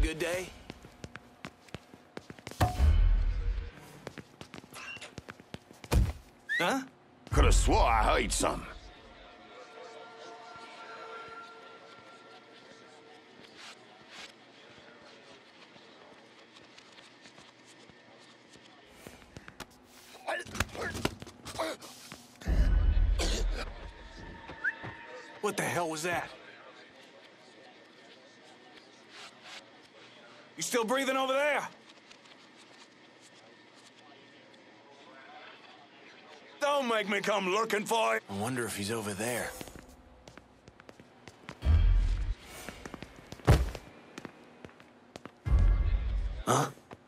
good day? Huh? Could've swore I heard something. What the hell was that? You still breathing over there? Don't make me come looking for you. I wonder if he's over there. Huh?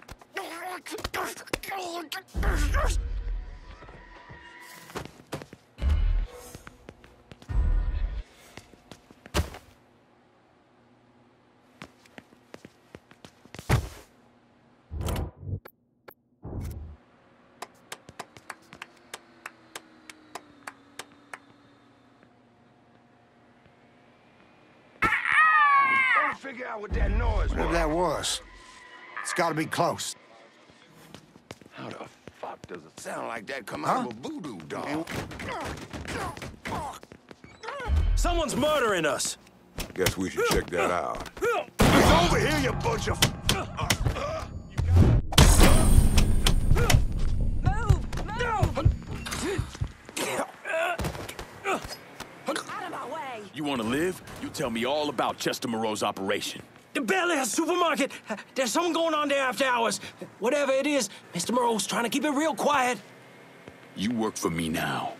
Figure out what that noise was. Whatever that was, it's gotta be close. How the fuck does it sound like that come out of a voodoo doll? Someone's murdering us. Guess we should check that out. It's over here, you bunch of... You want to live? You tell me all about Chester Moreau's operation. The Bel Air supermarket. There's something going on there after hours. Whatever it is, Mr. Moreau's trying to keep it real quiet. You work for me now.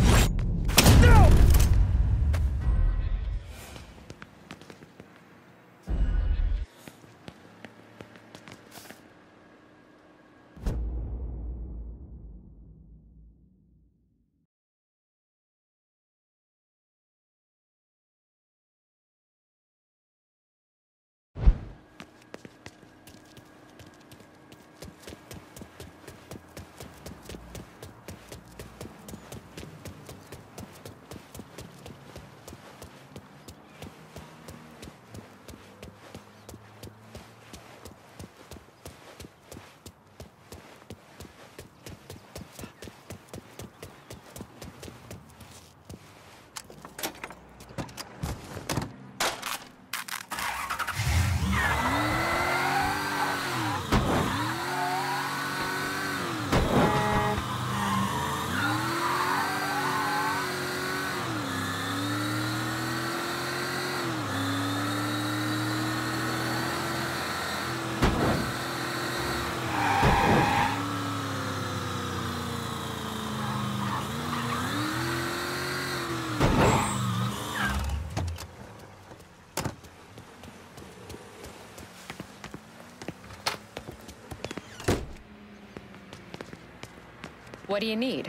What do you need?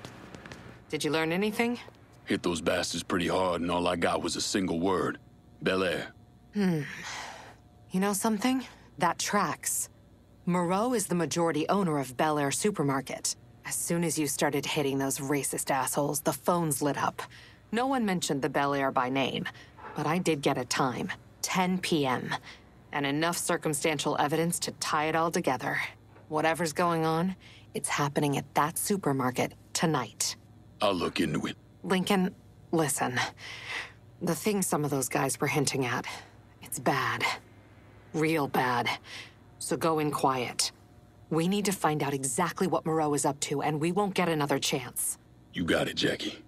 Did you learn anything? Hit those bastards pretty hard, and all I got was a single word. Bel Air. You know something? That tracks. Moreau is the majority owner of Bel Air Supermarket. As soon as you started hitting those racist assholes, the phones lit up. No one mentioned the Bel Air by name, but I did get a time. 10 p.m. And enough circumstantial evidence to tie it all together. Whatever's going on, it's happening at that supermarket tonight. I'll look into it. Lincoln, listen. The thing some of those guys were hinting at, it's bad. Real bad. So go in quiet. We need to find out exactly what Moreau is up to, and we won't get another chance. You got it, Jackie.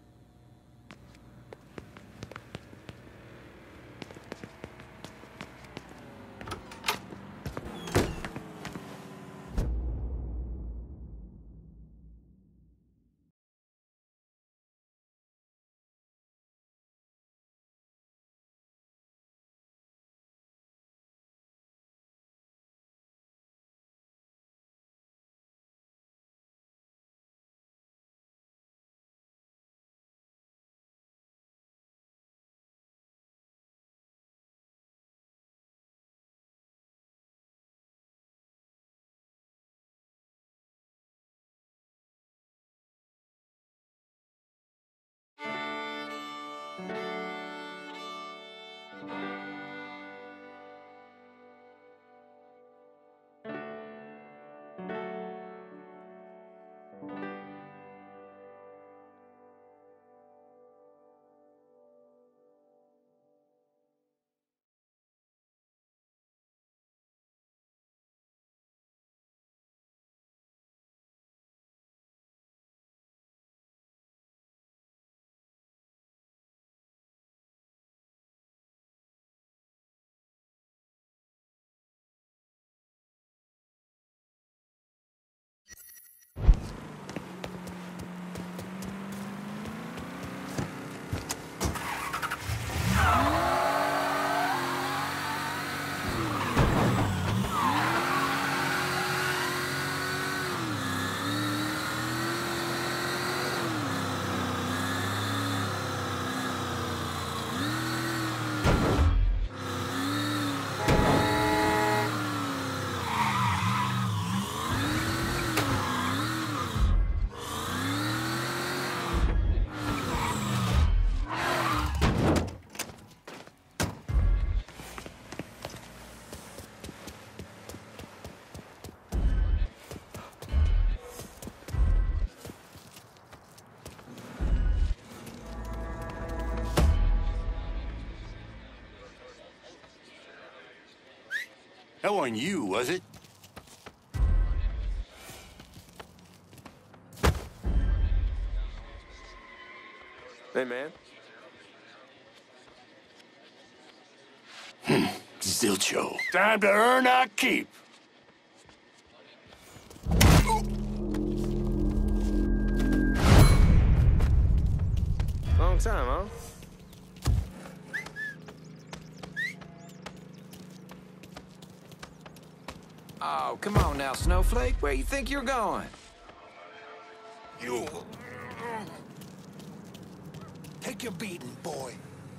That wasn't you, was it? Hey, man. Zilcho. Time to earn our keep. Long time, huh? Oh, come on now, Snowflake. Where you think you're going? You. Take your beating, boy.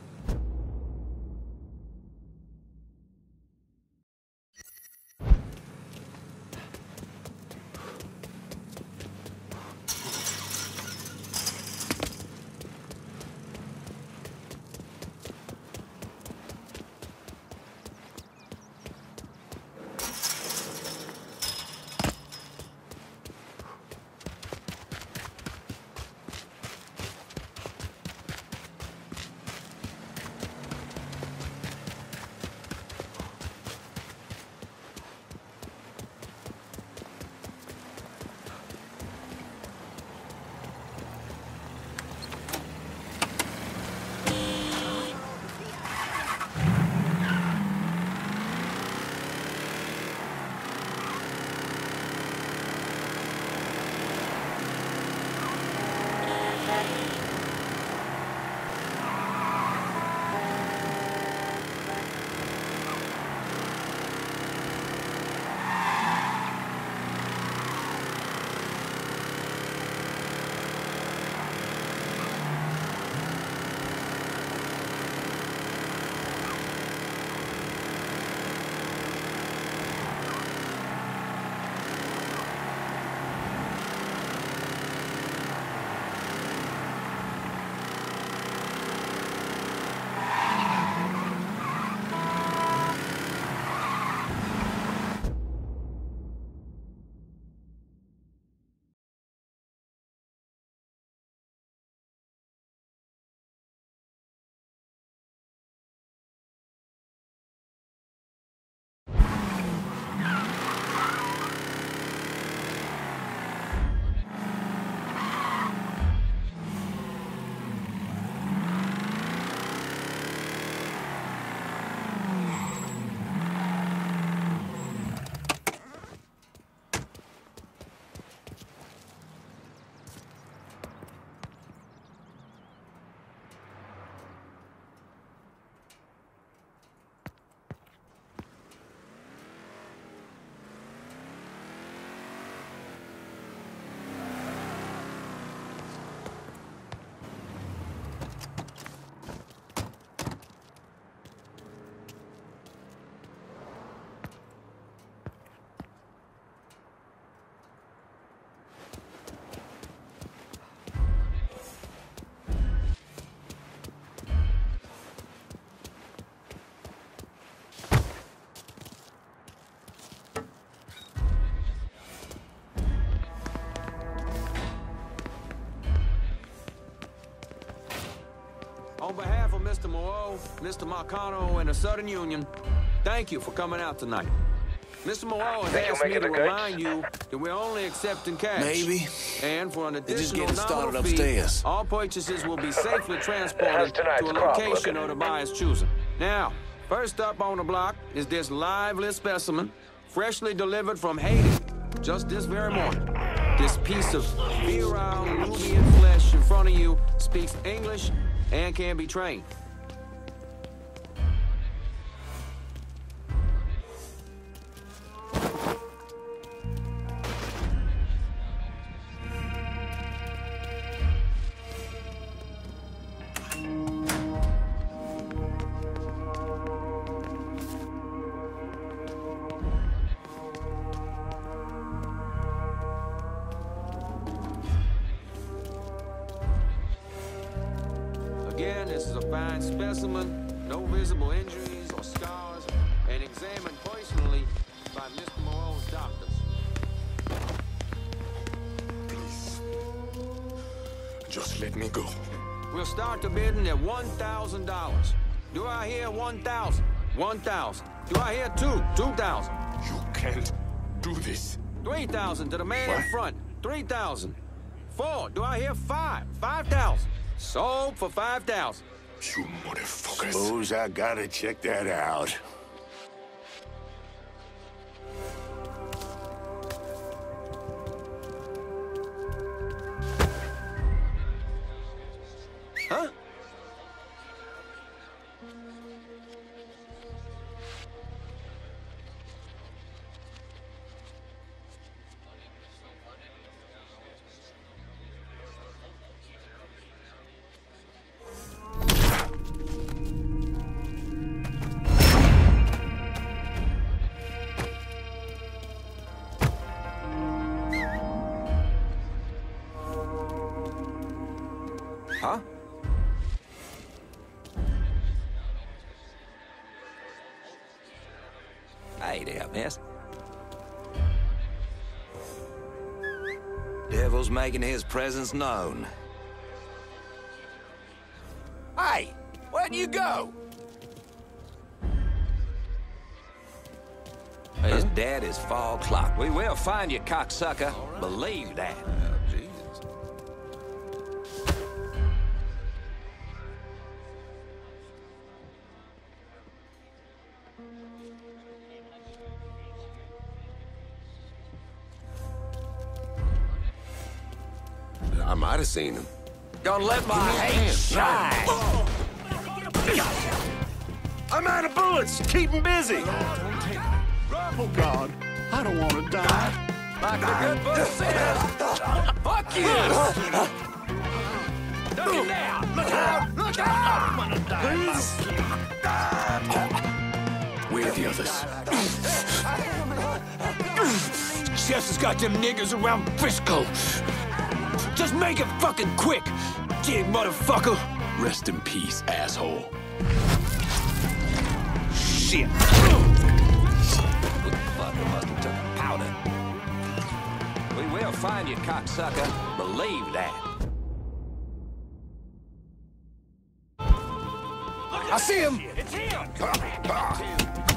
On behalf of Mr. Moreau, Mr. Marcano, and the Southern Union, thank you for coming out tonight. Mr. Moreau has asked me to remind you that we're only accepting cash. Maybe. And for an They're just additional getting started nominal fee, upstairs. all purchases will be safely transported to a location of the buyer's choosing. Now, first up on the block is this lively specimen, freshly delivered from Haiti just this very morning. This piece of virile Nubian flesh in front of you speaks English and can be trained. Again, this is a fine specimen, no visible injuries or scars, and examined personally by Mr. Moreau's doctors. Please. Just let me go. We'll start the bidding at $1,000. Do I hear 1,000? 1,000. Do I hear 2,000? can't do this. 3,000 to the man in front. 3,000. 4. Do I hear 5? 5,000. Sold for 5,000. You motherfuckers. Suppose I gotta check that out. Huh? Huh? Hey there, miss. Devil's making his presence known. Hey, where'd you go? His daddy's fall clock. We will find you, cocksucker. Believe that. I might have seen him. Gonna let my hate shine. I'm out of bullets. Keep him busy. Oh, God. I don't want to die. Like the good book says. Fuck you. Duck it down. Look out. Look out. I'm gonna die. Where are the others? Chefs has got them niggas around Frisco. Just make it fucking quick, you motherfucker. Rest in peace, asshole. Shit. Motherfucker must have took a powder. We will find you, cocksucker. Believe that. I see him. It's him.